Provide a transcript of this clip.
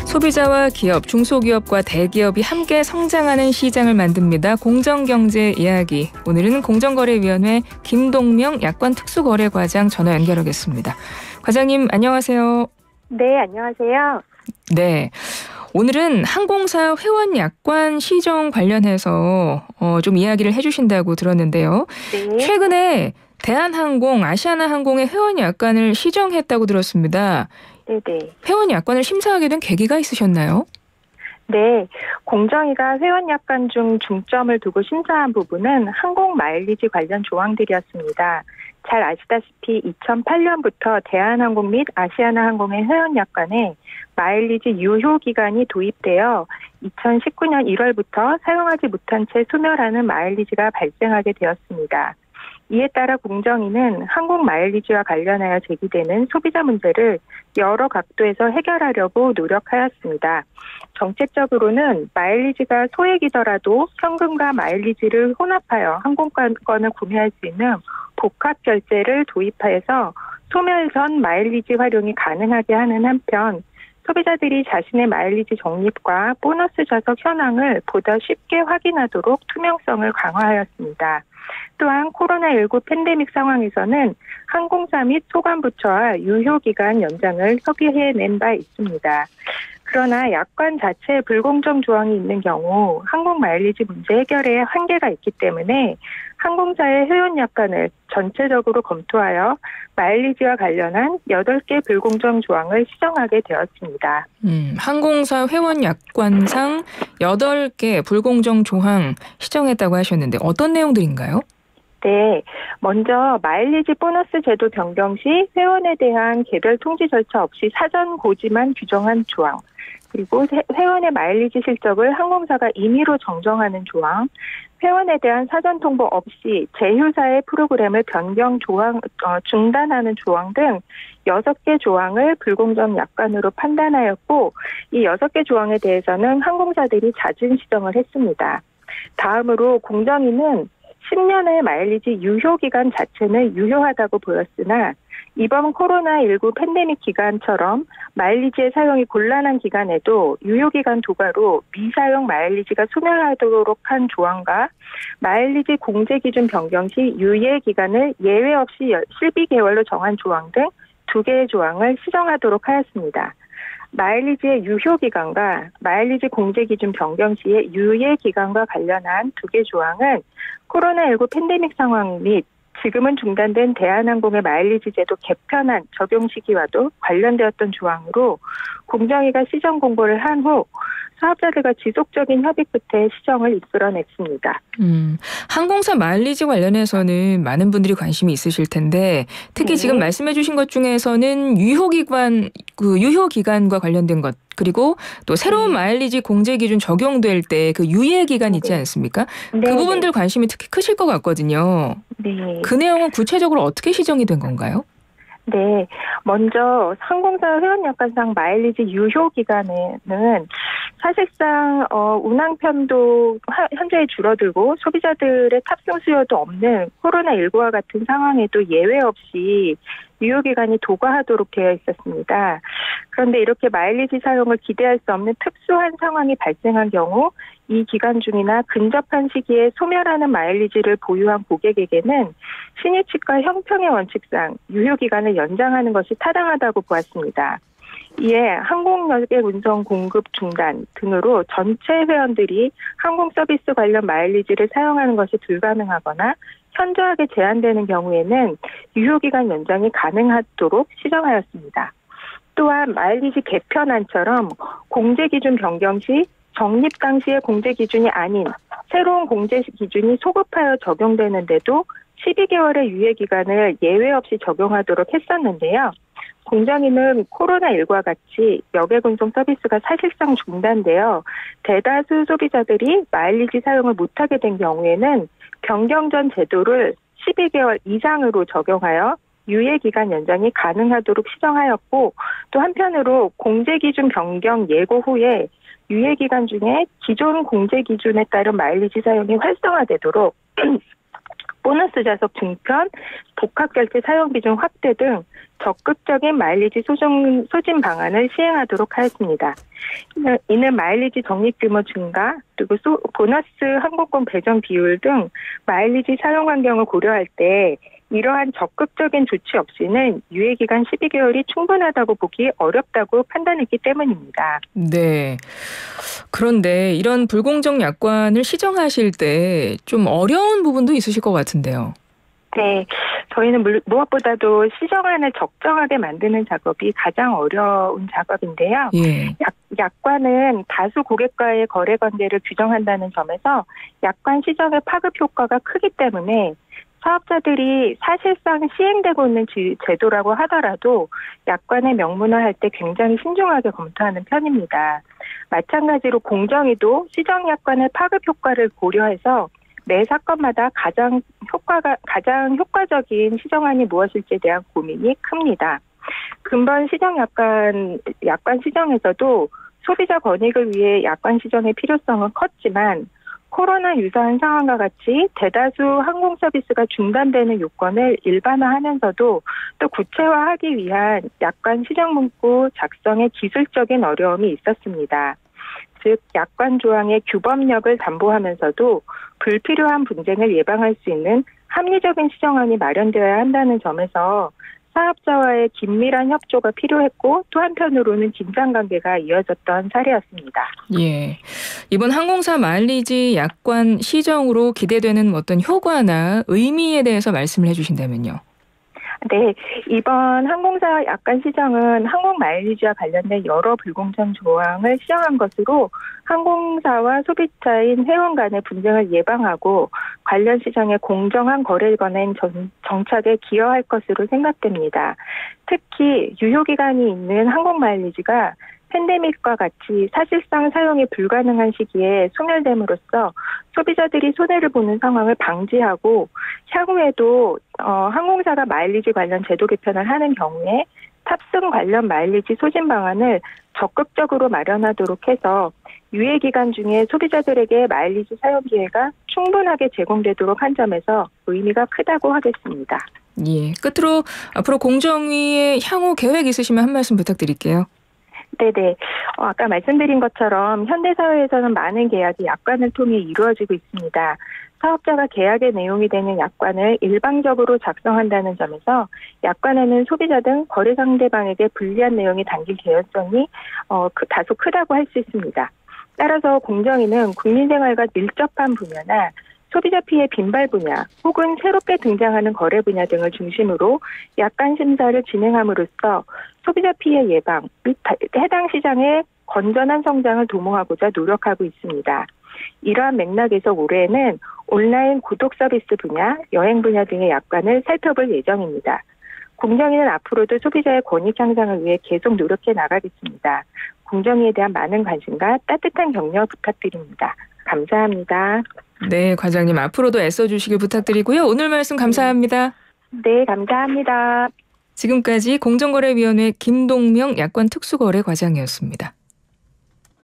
소비자와 기업, 중소기업과 대기업이 함께 성장하는 시장을 만듭니다. 공정경제 이야기. 오늘은 공정거래위원회 김동명 약관특수거래과장 전화 연결하겠습니다. 과장님 안녕하세요. 네, 안녕하세요. 네. 오늘은 항공사 회원 약관 시정 관련해서 좀 이야기를 해주신다고 들었는데요. 네. 최근에 대한항공, 아시아나항공의 회원 약관을 시정했다고 들었습니다. 네네. 회원 약관을 심사하게 된 계기가 있으셨나요? 네, 공정위가 회원 약관 중 중점을 두고 심사한 부분은 항공 마일리지 관련 조항들이었습니다. 잘 아시다시피 2008년부터 대한항공 및 아시아나항공의 회원 약관에 마일리지 유효 기간이 도입되어 2019년 1월부터 사용하지 못한 채 소멸하는 마일리지가 발생하게 되었습니다. 이에 따라 공정위는 항공 마일리지와 관련하여 제기되는 소비자 문제를 여러 각도에서 해결하려고 노력하였습니다. 정책적으로는 마일리지가 소액이더라도 현금과 마일리지를 혼합하여 항공권을 구매할 수 있는 복합 결제를 도입하여서 소멸 전 마일리지 활용이 가능하게 하는 한편 소비자들이 자신의 마일리지 적립과 보너스 좌석 현황을 보다 쉽게 확인하도록 투명성을 강화하였습니다. 또한 코로나19 팬데믹 상황에서는 항공사 및 소관부처와 유효기간 연장을 협의해낸 바 있습니다. 그러나 약관 자체에 불공정 조항이 있는 경우 항공 마일리지 문제 해결에 한계가 있기 때문에 항공사의 회원 약관을 전체적으로 검토하여 마일리지와 관련한 8개 불공정 조항을 시정하게 되었습니다. 항공사 회원 약관상 8개 불공정 조항 시정했다고 하셨는데 어떤 내용들인가요? 네, 먼저 마일리지 보너스 제도 변경 시 회원에 대한 개별 통지 절차 없이 사전 고지만 규정한 조항, 그리고 회원의 마일리지 실적을 항공사가 임의로 정정하는 조항, 회원에 대한 사전 통보 없이 제휴사의 프로그램을 변경 조항, 중단하는 조항 등 6개 조항을 불공정 약관으로 판단하였고, 이 6개 조항에 대해서는 항공사들이 잦은 시정을 했습니다. 다음으로 공정위는 10년의 마일리지 유효 기간 자체는 유효하다고 보였으나 이번 코로나19 팬데믹 기간처럼 마일리지의 사용이 곤란한 기간에도 유효기간 도과로 미사용 마일리지가 소멸하도록 한 조항과 마일리지 공제 기준 변경 시 유예 기간을 예외 없이 12개월로 정한 조항 등 2개의 조항을 시정하도록 하였습니다. 마일리지의 유효기간과 마일리지 공제기준 변경 시의 유예기간과 관련한 2개 조항은 코로나19 팬데믹 상황 및 지금은 중단된 대한항공의 마일리지 제도 개편안 적용 시기와도 관련되었던 조항으로 공정위가 시정 공고를 한 후 사업자들과 지속적인 협의 끝에 시정을 이끌어냈습니다. 항공사 마일리지 관련해서는 많은 분들이 관심이 있으실 텐데 특히 지금 말씀해 주신 것 중에서는 유효기간과 관련된 것 그리고 또 새로운 마일리지 공제 기준 적용될 때 그 유예 기간 있지 않습니까? 그 부분들 관심이 특히 크실 것 같거든요. 네. 그 내용은 구체적으로 어떻게 시정이 된 건가요? 네, 먼저 항공사 회원 약관상 마일리지 유효 기간에는 사실상 운항편도 현재 줄어들고 소비자들의 탑승 수요도 없는 코로나19와 같은 상황에도 예외 없이 유효기간이 도과하도록 되어 있었습니다. 그런데 이렇게 마일리지 사용을 기대할 수 없는 특수한 상황이 발생한 경우 이 기간 중이나 근접한 시기에 소멸하는 마일리지를 보유한 고객에게는 신의 측과 형평의 원칙상 유효기간을 연장하는 것이 타당하다고 보았습니다. 이에 항공여객 운송 공급 중단 등으로 전체 회원들이 항공 서비스 관련 마일리지를 사용하는 것이 불가능하거나 현저하게 제한되는 경우에는 유효기간 연장이 가능하도록 시정하였습니다. 또한 마일리지 개편안처럼 공제기준 변경 시 적립 당시의 공제 기준이 아닌 새로운 공제 기준이 소급하여 적용되는데도 12개월의 유예 기간을 예외 없이 적용하도록 했었는데요. 공정위는 코로나19와 같이 여객 운송 서비스가 사실상 중단되어 대다수 소비자들이 마일리지 사용을 못하게 된 경우에는 변경 전 제도를 12개월 이상으로 적용하여 유예 기간 연장이 가능하도록 시정하였고 또 한편으로 공제 기준 변경 예고 후에 유예 기간 중에 기존 공제 기준에 따른 마일리지 사용이 활성화되도록 보너스 좌석 증편, 복합결제 사용 비중 확대 등 적극적인 마일리지 소진 방안을 시행하도록 하였습니다. 이는 마일리지 적립 규모 증가, 그리고 보너스 항공권 배정 비율 등 마일리지 사용 환경을 고려할 때 이러한 적극적인 조치 없이는 유예기간 12개월이 충분하다고 보기 어렵다고 판단했기 때문입니다. 네. 그런데 이런 불공정 약관을 시정하실 때 좀 어려운 부분도 있으실 것 같은데요. 네, 저희는 무엇보다도 시정안을 적정하게 만드는 작업이 가장 어려운 작업인데요. 예. 약관은 다수 고객과의 거래 관계를 규정한다는 점에서 약관 시정의 파급 효과가 크기 때문에 사업자들이 사실상 시행되고 있는 제도라고 하더라도 약관을 명문화할 때 굉장히 신중하게 검토하는 편입니다. 마찬가지로 공정위도 시정 약관의 파급 효과를 고려해서 매 사건마다 가장 효과적인 시정안이 무엇일지에 대한 고민이 큽니다. 근본 시정 약관 시정에서도 소비자 권익을 위해 약관 시정의 필요성은 컸지만 코로나 유사한 상황과 같이 대다수 항공 서비스가 중단되는 요건을 일반화하면서도 또 구체화하기 위한 약관 시정 문구 작성에 기술적인 어려움이 있었습니다. 즉 약관 조항의 규범력을 담보하면서도 불필요한 분쟁을 예방할 수 있는 합리적인 시정안이 마련되어야 한다는 점에서 사업자와의 긴밀한 협조가 필요했고 또 한편으로는 긴장관계가 이어졌던 사례였습니다. 예. 이번 항공사 마일리지 약관 시정으로 기대되는 어떤 효과나 의미에 대해서 말씀을 해주신다면요. 네, 이번 항공사 약관 시정은 항공 마일리지와 관련된 여러 불공정 조항을 시정한 것으로 항공사와 소비자인 회원 간의 분쟁을 예방하고 관련 시장의 공정한 거래를 거는 정착에 기여할 것으로 생각됩니다. 특히 유효기간이 있는 항공 마일리지가 팬데믹과 같이 사실상 사용이 불가능한 시기에 소멸됨으로써 소비자들이 손해를 보는 상황을 방지하고 향후에도 항공사가 마일리지 관련 제도 개편을 하는 경우에 탑승 관련 마일리지 소진 방안을 적극적으로 마련하도록 해서 유예 기간 중에 소비자들에게 마일리지 사용 기회가 충분하게 제공되도록 한 점에서 의미가 크다고 하겠습니다. 예. 끝으로 앞으로 공정위의 향후 계획 있으시면 한 말씀 부탁드릴게요. 네네. 아까 말씀드린 것처럼 현대사회에서는 많은 계약이 약관을 통해 이루어지고 있습니다. 사업자가 계약의 내용이 되는 약관을 일방적으로 작성한다는 점에서 약관에는 소비자 등 거래 상대방에게 불리한 내용이 담길 개연성이 다소 크다고 할 수 있습니다. 따라서 공정위는 국민생활과 밀접한 분야나 소비자 피해 빈발 분야 혹은 새롭게 등장하는 거래 분야 등을 중심으로 약관 심사를 진행함으로써 소비자 피해 예방 및 해당 시장의 건전한 성장을 도모하고자 노력하고 있습니다. 이러한 맥락에서 올해는 온라인 구독 서비스 분야, 여행 분야 등의 약관을 살펴볼 예정입니다. 공정위는 앞으로도 소비자의 권익 향상을 위해 계속 노력해 나가겠습니다. 공정위에 대한 많은 관심과 따뜻한 격려 부탁드립니다. 감사합니다. 네, 과장님 앞으로도 애써주시길 부탁드리고요. 오늘 말씀 감사합니다. 네, 감사합니다. 지금까지 공정거래위원회 김동명 약관 특수거래 과장이었습니다.